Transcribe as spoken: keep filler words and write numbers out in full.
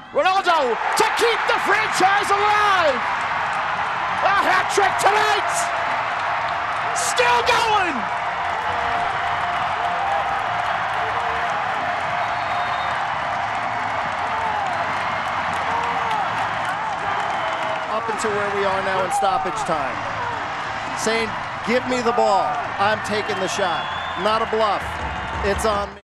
Ronaldo to keep the franchise alive. A hat trick tonight. Still going. Up until where we are now in stoppage time. Saying, give me the ball. I'm taking the shot. Not a bluff. It's on me.